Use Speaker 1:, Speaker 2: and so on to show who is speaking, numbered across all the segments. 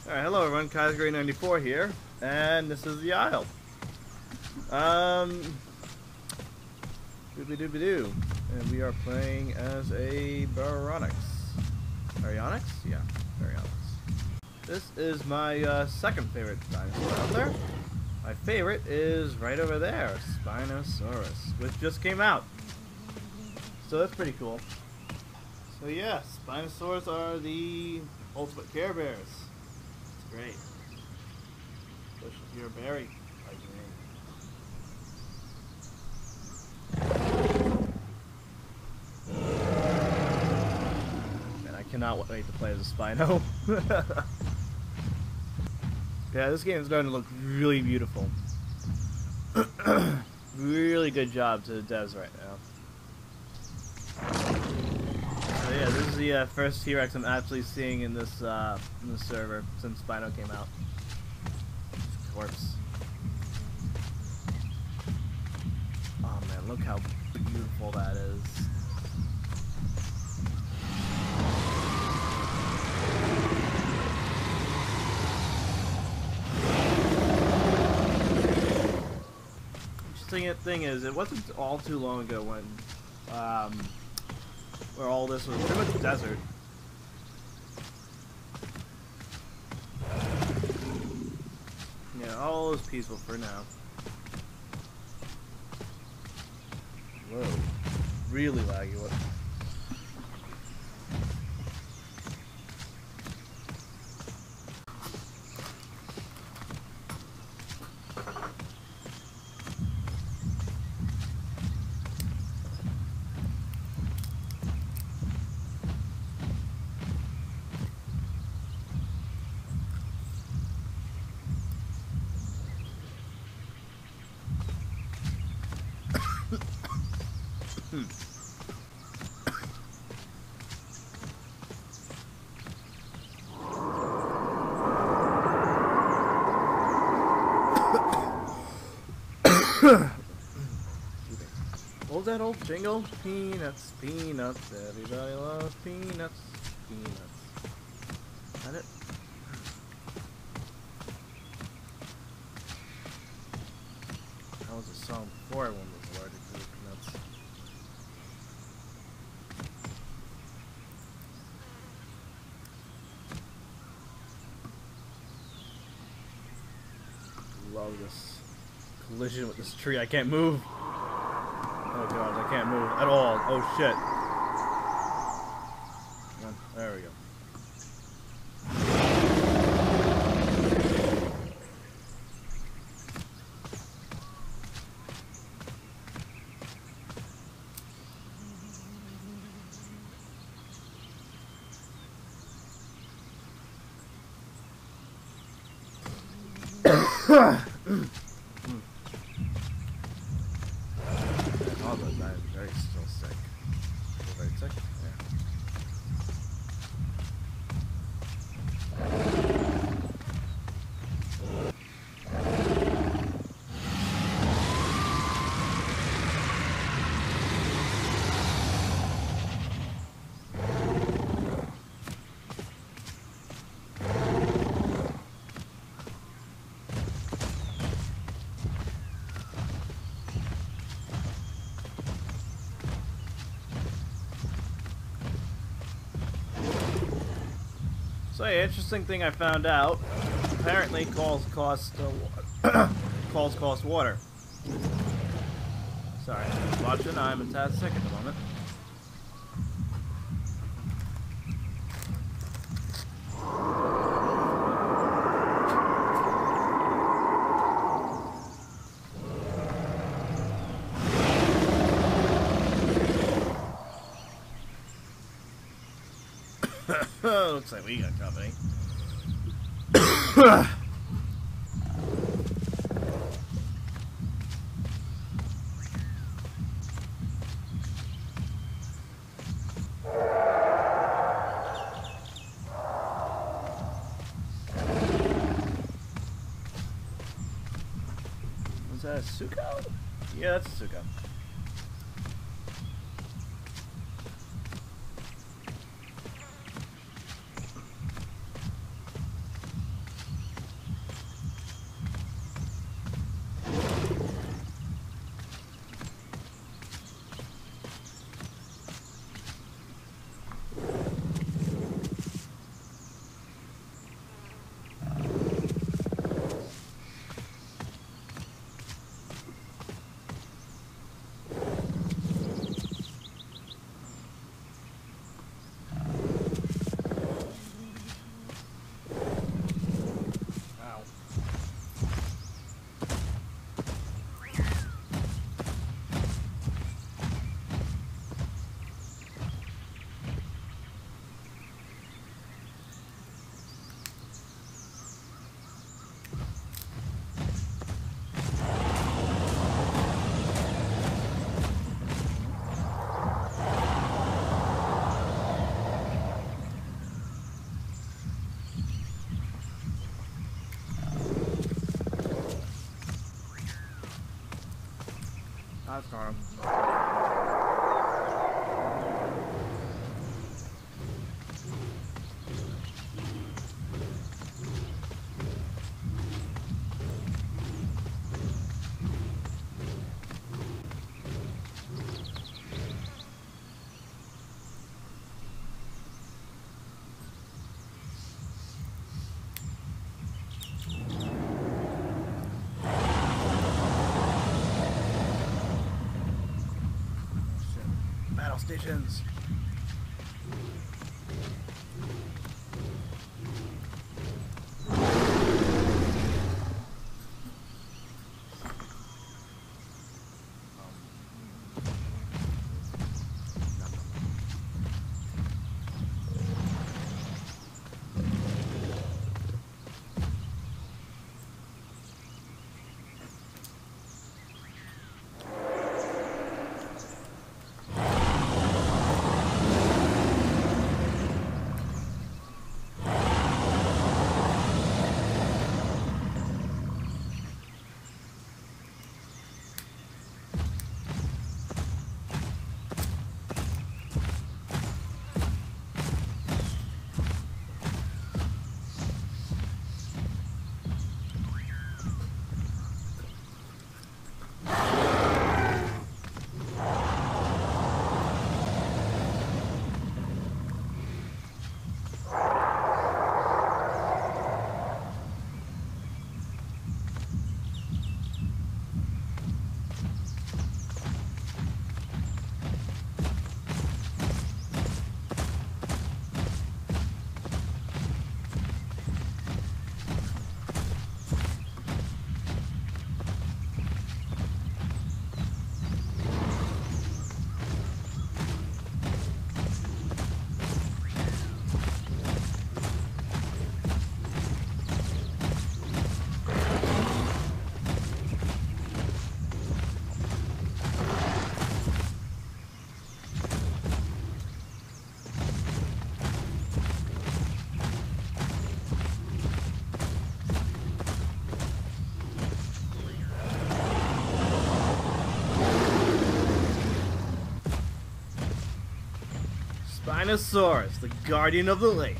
Speaker 1: Alright, hello everyone, Carebear here, and this is the Isle. Doobly-doobly-doo. And we are playing as a Baryonyx. Baryonyx? Yeah, Baryonyx. This is my second favorite dinosaur out there. My favorite is right over there, Spinosaurus, which just came out. So that's pretty cool. So yeah, Spinosaurus are the ultimate Care Bears. It's great. Especially if you're a berry like me. Man, I cannot wait to play as a Spino. Yeah, this game is going to look really beautiful. Really good job to the devs right now. So yeah, this is the first T-Rex I'm actually seeing in this server since Spino came out. Corpse. Oh man, look how beautiful that is. Interesting thing is, it wasn't all too long ago when where all this was pretty much desert. Yeah, all is peaceful for now. Whoa, really laggy. What? What was that old jingle? Peanuts, peanuts, everybody loves peanuts, peanuts. Is that it? That was a song before everyone was allergic to the peanuts. Love this collision with this tree. I can't move. Oh god, I can't move at all. Oh shit. There we go. All those guys are very still sick. Still very sick? So yeah, interesting thing I found out. Apparently, calls cost water. Sorry, I'm just watching. I'm a tad sick at the moment. Looks like we got company. Was that a Suko? Yeah, that's a Suko. I've got him. Battle stations. Spinosaurus, the guardian of the lake.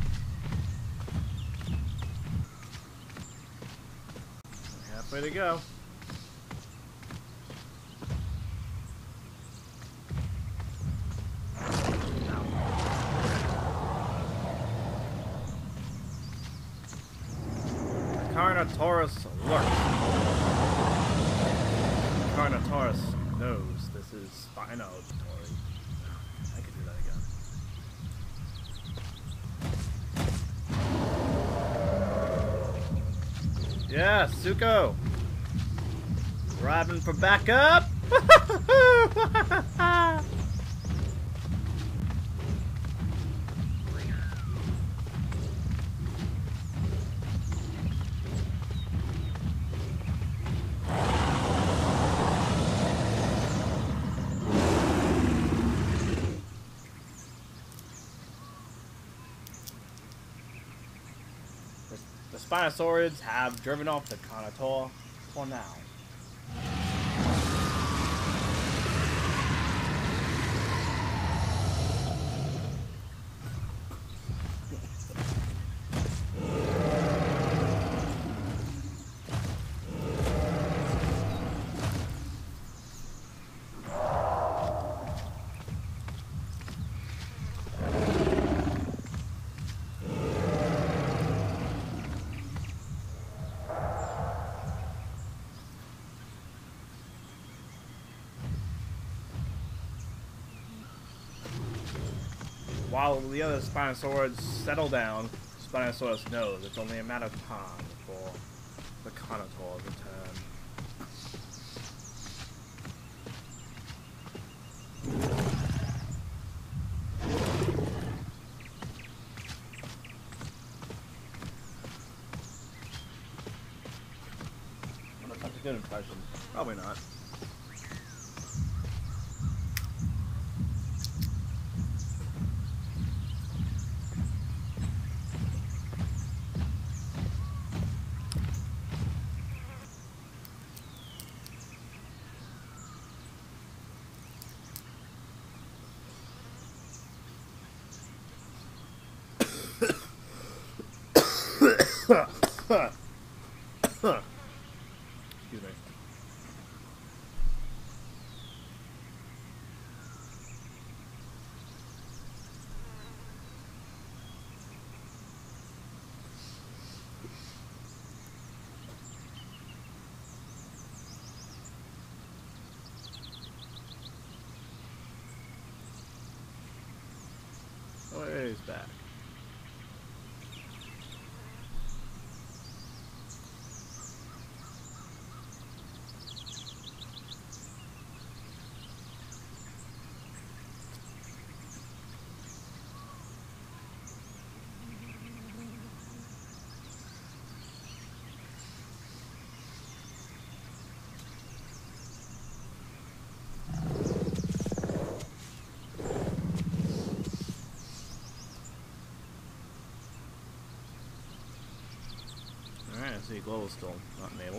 Speaker 1: Halfway to go. Carnotaurus lurks. Carnotaurus knows this is Spinosaurus. I could do that again. Yeah, Suko! Driving for backup! The Spinosaurids have driven off the Carnotaur for now. While the other Spinosaurids settle down, Spinosaurus knows it's only a matter of time before the Carnotaurs return. I wonder if that's a good impression. Probably not. Excuse me. Oh, he's back. Alright, I see Glow is still not enabled.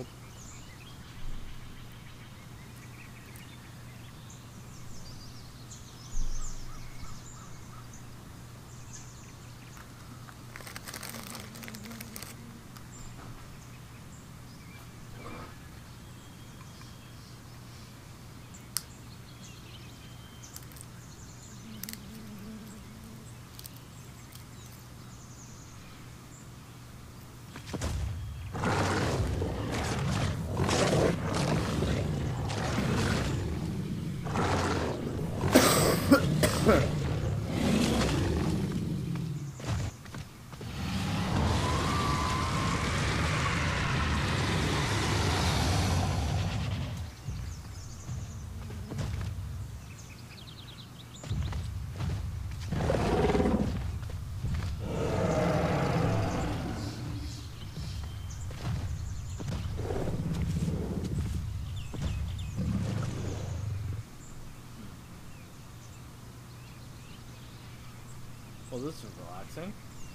Speaker 1: Well, this is relaxing.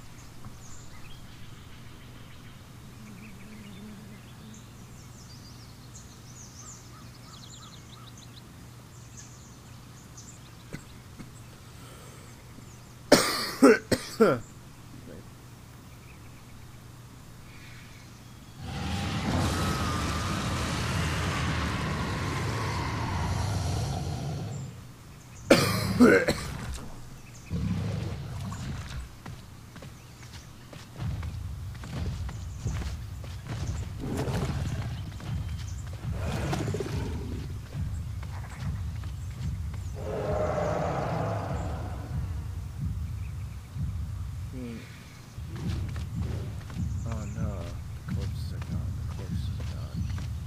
Speaker 1: Oh no, the corpses are gone. The corpses are gone.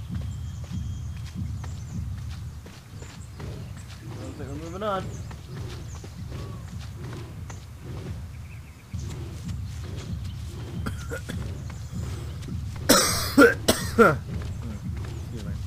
Speaker 1: I think we're moving on. Excuse me.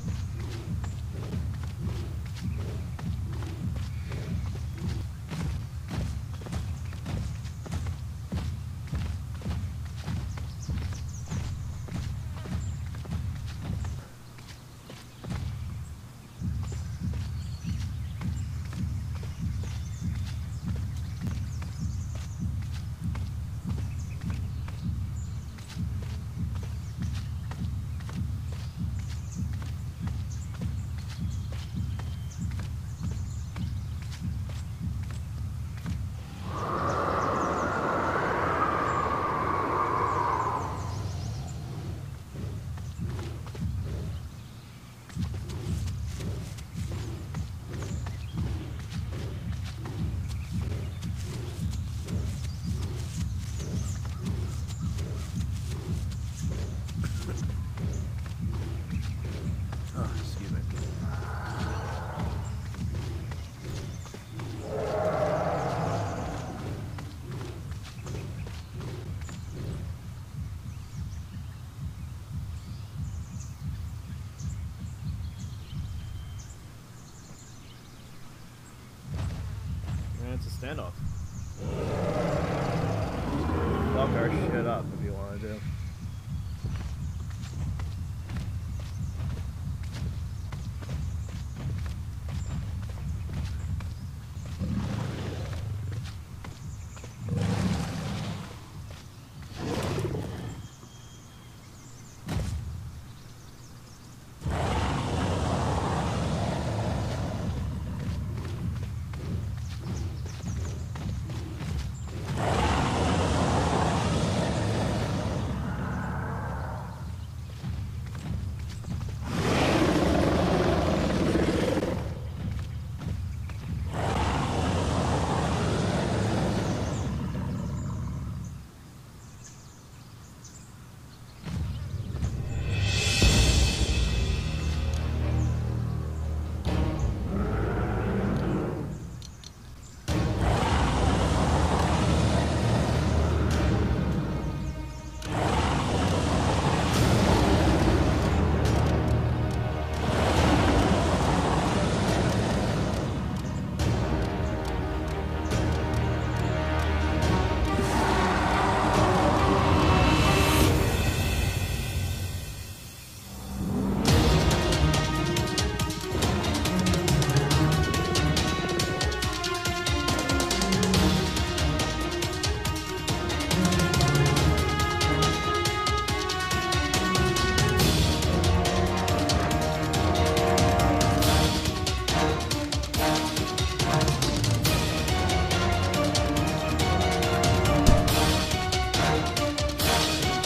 Speaker 1: Oh, excuse me. Man, it's a standoff. Fuck our shit up if you want to do.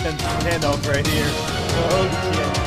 Speaker 1: standoff right here. Oh shit.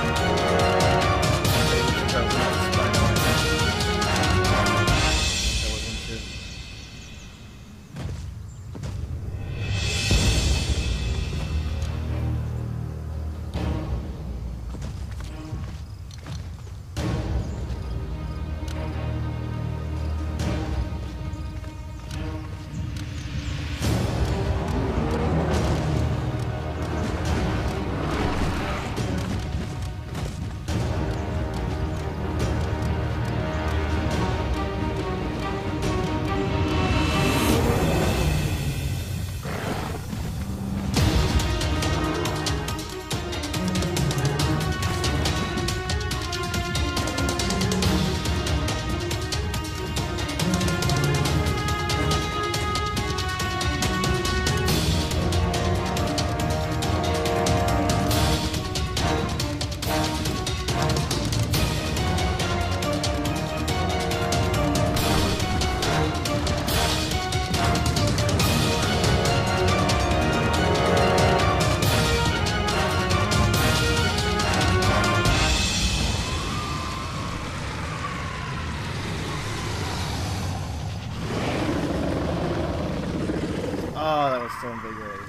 Speaker 1: Oh, that was so invigorating.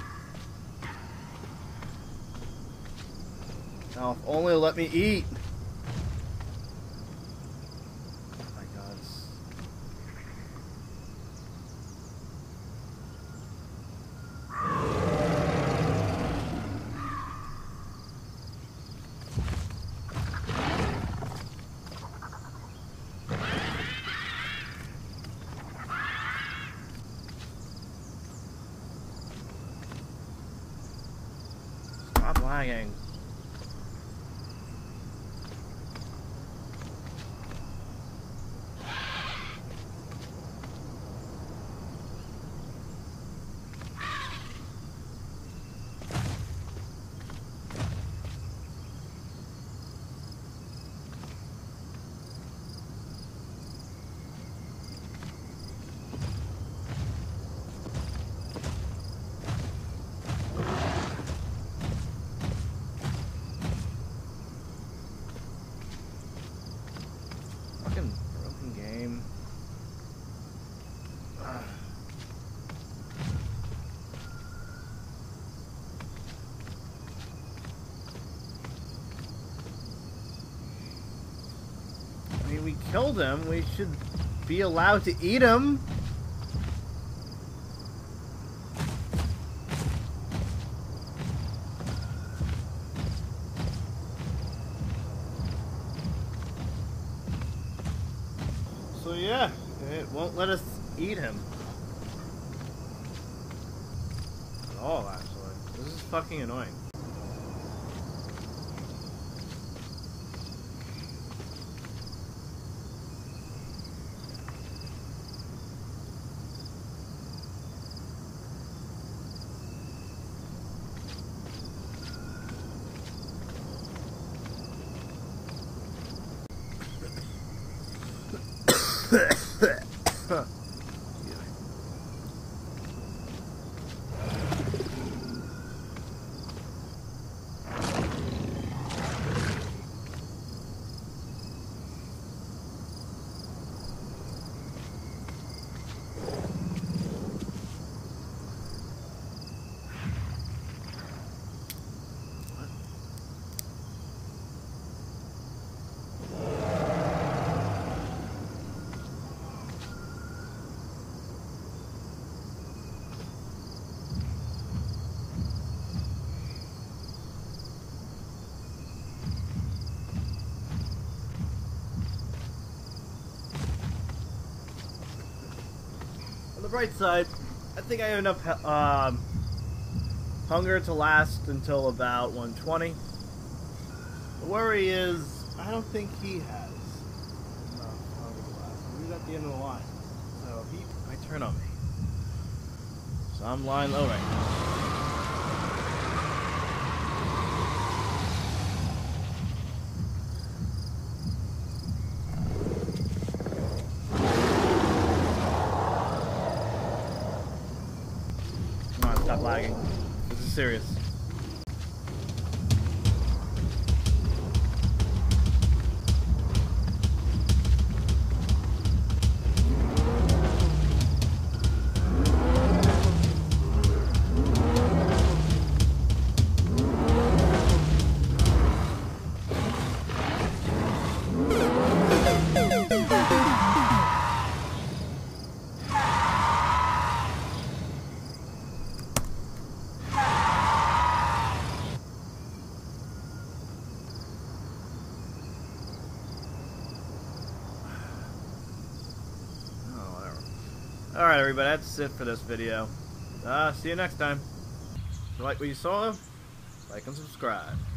Speaker 1: Now, if only let me eat. Oh my God. Stop lagging. Broken game. I mean, we killed him. We should be allowed to eat him. So yeah, it won't let us eat him. At all, actually. This is fucking annoying. On the bright side, I think I have enough hunger to last until about 120. The worry is, I don't think he has enough hunger to last. He's at the end of the line. So he might turn on me. So I'm lying low right now. Come on, stop lagging. This is serious. Alright, everybody, that's it for this video. See you next time. If you like what you saw, like and subscribe.